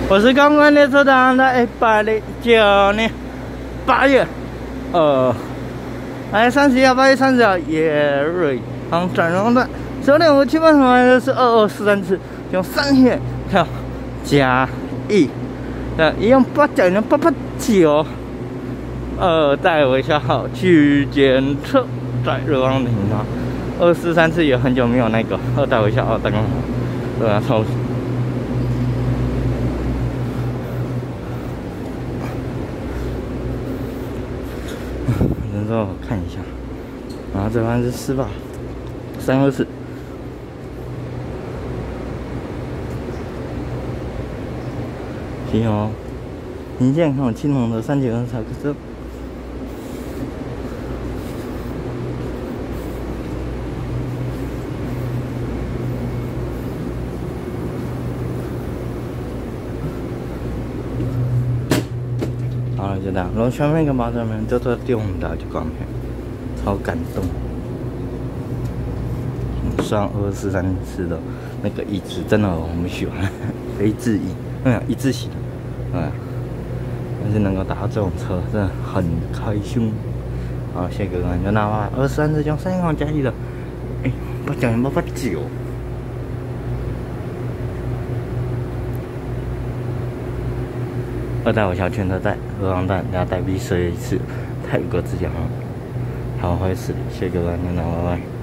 我是刚刚列车长的109年8月31号，8月30号，野瑞航转容段9点57分，回来的是2243次，用3线跳嘉义，一样890-889，带微笑号区间车在热望停啊，243次也很久没有那个带微笑号带刚好，对啊，超。 人之后看一下，然后这班是4吧，324。行哦，你现在看我青红的3节跟萨克斯。好了，就这样。然后前面跟马上面就这电红的就光片，超感动。上243次的那个椅子真的我们喜欢，非质疑，一字型，但是能够打到这种车真的很开心。好，谢谢各位，就那吧，23次将3号嘉义的890-889。 2代我小圈车在2航站，然后代币11次泰国之江，好，会死，谢谢各位，那拜拜。